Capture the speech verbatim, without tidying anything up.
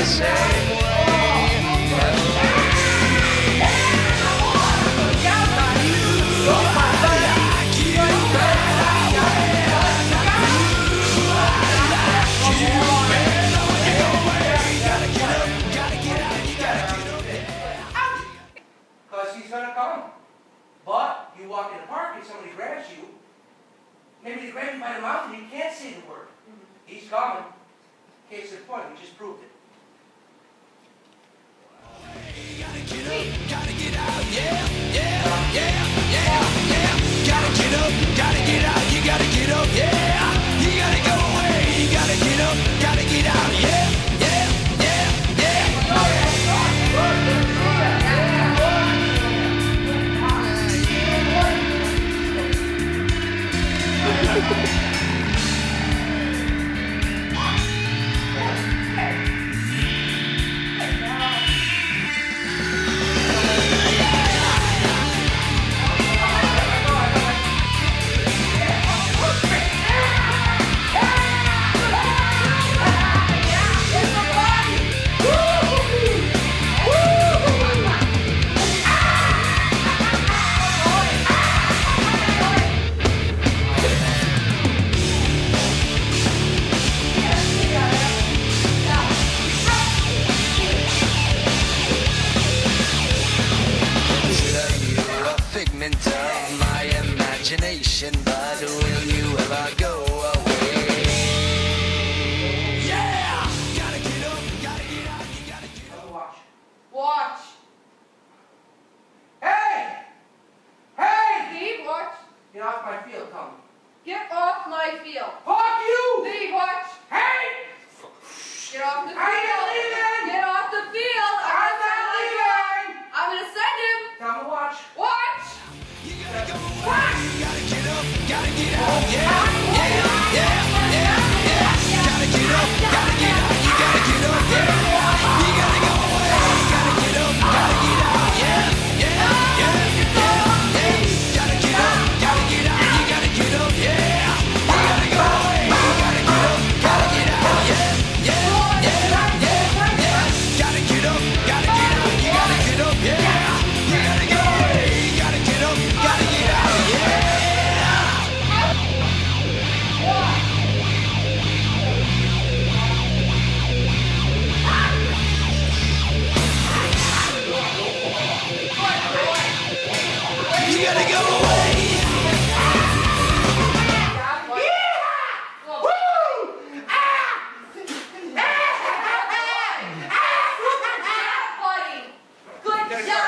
the same way. Because he's going to come. But you walk in the park and somebody grabs you, maybe they grab you by the mouth and you can't say the word. He's coming. Case in point, we just proved it. You gotta get up, gotta get out, yeah, yeah, yeah, yeah, yeah. Gotta get up, gotta get out, you gotta get up, yeah. You gotta go away, you gotta get up, gotta get out, yeah, yeah, yeah, yeah. Of my imagination, but will you ever go away? Yeah! Gotta get up, gotta get out, you gotta get up. Watch. Watch. Hey! Hey! Steve, watch. Get off my field, Tommy. Get off my field. Fuck you! Steve, watch. Hey! Get off the field. I ain't leaving! Get off the field. I'm not leaving! I'm gonna send him. Tell me watch. Watch. You gotta go away, you gotta get up, gotta get out, yeah, yeah, yeah, yeah, yeah. Gotta get up, gotta get out, you gotta get up, yeah. You gotta go away, you gotta get up, gotta get out, yeah, yeah, yeah, yeah, yeah. Gotta get up, gotta get out, you gotta get up, yeah. You gotta go away, you gotta get up, gotta get out, yeah, yeah, yeah, yeah, yeah. Gotta get up, gotta get out, you gotta get up, yeah. You gotta go away, you gotta get up, gotta get out, yeah. You gotta go away. Good job.